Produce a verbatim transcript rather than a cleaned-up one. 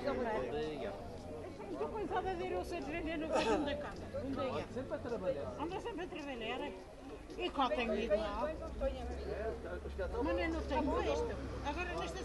dia. Estou cansada de ir ao centro vender no cartão da casa. Um dia. Sempre a trabalhar. Anda sempre a trabalhar. E cá tenho ido lá. Mas eu não tenho visto. Agora neste